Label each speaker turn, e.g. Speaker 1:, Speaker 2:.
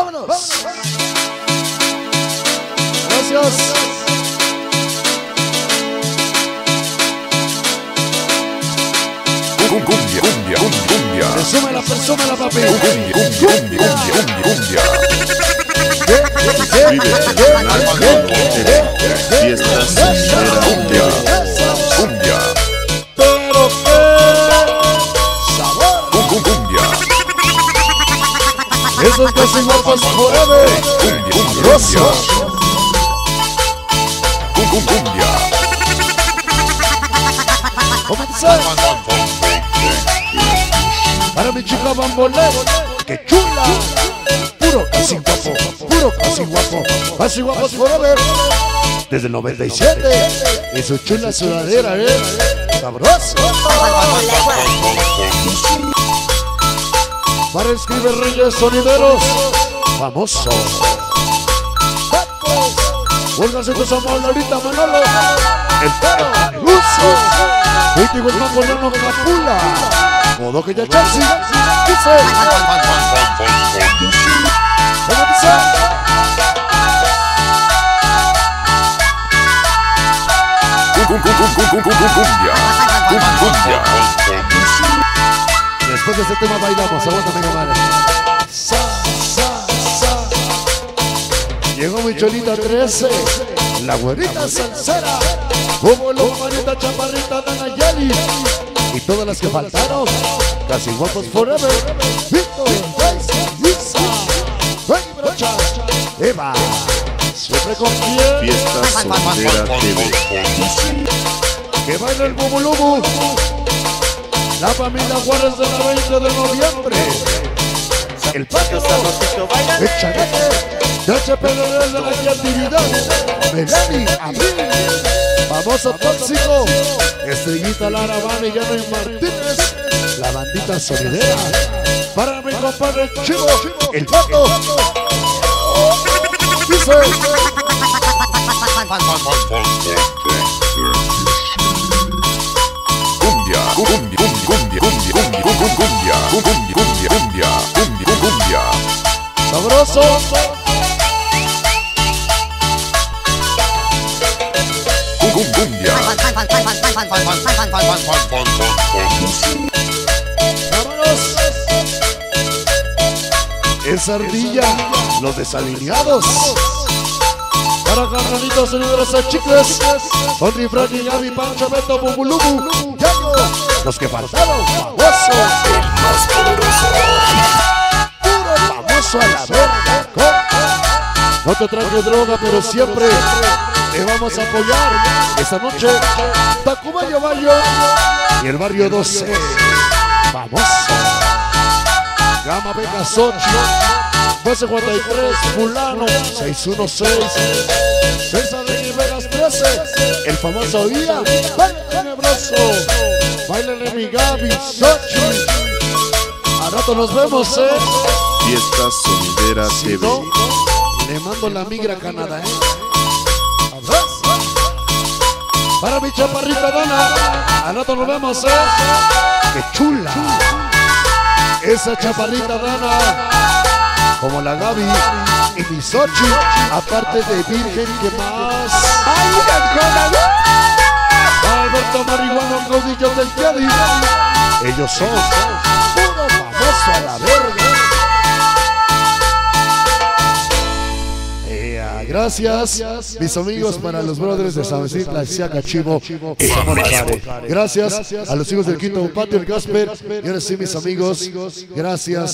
Speaker 1: vámonos. Gracias.
Speaker 2: Cumbia.
Speaker 1: Resúmela, papi.
Speaker 2: Cumbia. Fiesta sonidera. Cumbia.
Speaker 1: Pero qué sabor.
Speaker 2: Cumbia.
Speaker 1: Esos casi guapos forever.
Speaker 2: Cumbia. Cumbia.
Speaker 1: Comenzar. Para mi chica bambolero, que chula. Puro casi guapo. Casi guapos forever. Desde el 97. Y su chula sudadera, sabroso. Para escribir reyes sonideros, famoso. Pónganse tu amor ahorita, Manolo. El perro ruso. Vítigo el mangolano Capula. Modo que ya chasi. Dice. ¿Cómo dice?
Speaker 2: Cumbia.
Speaker 1: Después de este tema bailamos, aguántame, madre. Llegó mi cholita 13, la güerita salsera, como la manita chaparrita Danayali, y todas las que faltaron, casi guapos forever. Víctor, Lisa, Rey Brocha, Eva, siempre con piel.
Speaker 2: Fiesta sonidera TV.
Speaker 1: Que baila el bubulubu. La familia Juárez de la 20 de noviembre. El patio el Chanete, HPLD de la creatividad. Melani, Abril, famoso tóxico, Estrellita Lara, Vane, Llano y Martínez. La bandita sonidera. Para mi compadre Chivo, el pato. Dice.
Speaker 2: Cumbia.
Speaker 1: Sabroso.
Speaker 2: Cumbia.
Speaker 1: Vámonos. Es ardilla, los desalineados. Para carnalitos sonideros a chicles. Ondri, Frankie, Gaby, Pancho, Beto, Bubulubu, Yayo. Los que faltaron, famoso.
Speaker 2: El más poderoso.
Speaker 1: Puro famoso a la verga. No te traje droga, pero siempre te vamos a apoyar. Esta noche, Tacumayo Bayo y el barrio 12. Famoso. Gama Vega Sochi. Base 43, Fulano 616. César de Vegas 13. El famoso día. Baile tenebroso. Bailele mi Gaby, Sochi. A rato nos vemos,
Speaker 2: Fiesta sonidera
Speaker 1: Si
Speaker 2: TV.
Speaker 1: no, le mando la migra a Canadá, Para mi chaparrita Dana. A rato nos vemos, ¡Qué chula! Esa chaparrita Dana. Como la Gaby y mi Sochi. Aparte de virgen, ¿qué más? Alberto Marihuano, caudillos del Cadi. Ellos son puro famoso a la verga. Gracias, mis amigos, para los brothers de San Vicente, la Siaca Chivo y Samón Care. Gracias a los hijos del Quinto Patio, el Gasper. Y ahora sí, mis amigos, gracias.